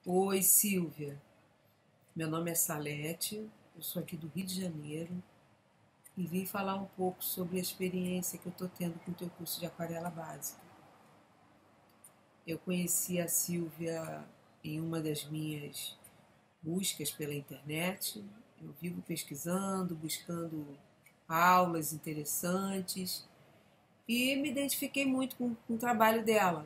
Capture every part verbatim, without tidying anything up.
Oi, Silvia. Meu nome é Salete, eu sou aqui do Rio de Janeiro e vim falar um pouco sobre a experiência que eu estou tendo com o teu curso de aquarela básica. Eu conheci a Silvia em uma das minhas buscas pela internet. Eu vivo pesquisando, buscando aulas interessantes e me identifiquei muito com, com o trabalho dela.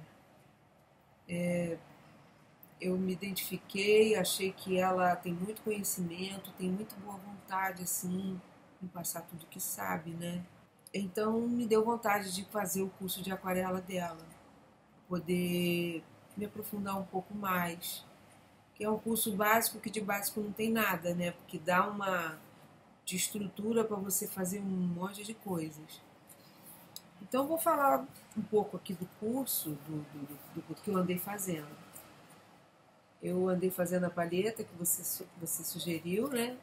Eu me identifiquei, achei que ela tem muito conhecimento, tem muito boa vontade, assim, em passar tudo que sabe, né? Então me deu vontade de fazer o curso de aquarela dela, poder me aprofundar um pouco mais, que é um curso básico que de básico não tem nada, né? Porque dá uma de estrutura para você fazer um monte de coisas. Então vou falar um pouco aqui do curso, do, do, do que eu andei fazendo. Eu andei fazendo a palheta que você, você sugeriu, né?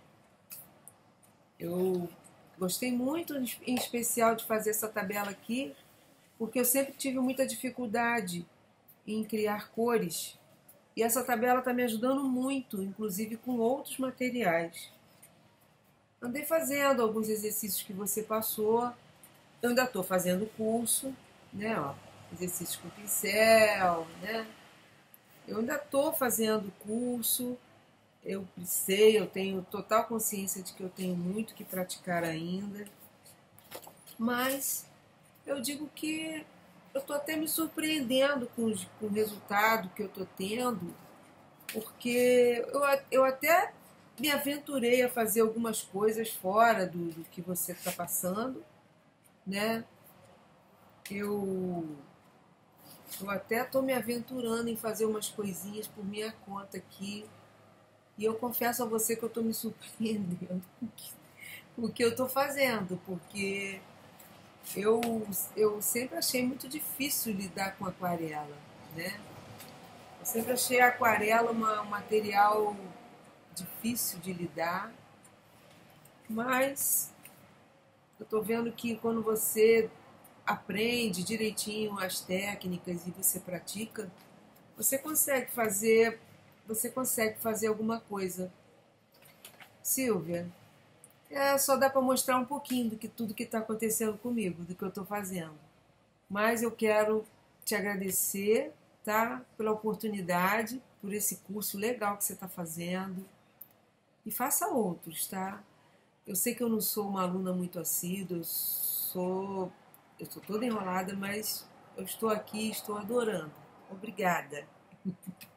Eu gostei muito, em especial, de fazer essa tabela aqui, porque eu sempre tive muita dificuldade em criar cores. E essa tabela está me ajudando muito, inclusive com outros materiais. Andei fazendo alguns exercícios que você passou. Eu ainda estou fazendo o curso, né? Ó, exercícios com pincel, né? Eu ainda estou fazendo o curso. Eu sei, eu tenho total consciência de que eu tenho muito que praticar ainda, mas eu digo que eu estou até me surpreendendo com, com o resultado que eu estou tendo, porque eu, eu até me aventurei a fazer algumas coisas fora do, do que você está passando, né? Eu, eu até estou me aventurando em fazer umas coisinhas por minha conta aqui, e eu confesso a você que eu estou me surpreendendo com o que, com o que eu estou fazendo, porque eu, eu sempre achei muito difícil lidar com aquarela, né? Eu sempre achei a aquarela uma, um material difícil de lidar, mas eu estou vendo que quando você aprende direitinho as técnicas e você pratica, você consegue fazer, você consegue fazer alguma coisa. Silvia, é, só dá para mostrar um pouquinho do que tudo que está acontecendo comigo, do que eu estou fazendo. Mas eu quero te agradecer, tá? Pela oportunidade, por esse curso legal que você está fazendo. E faça outros, tá? Eu sei que eu não sou uma aluna muito assídua, eu sou, eu estou toda enrolada, mas eu estou aqui, estou adorando. Obrigada.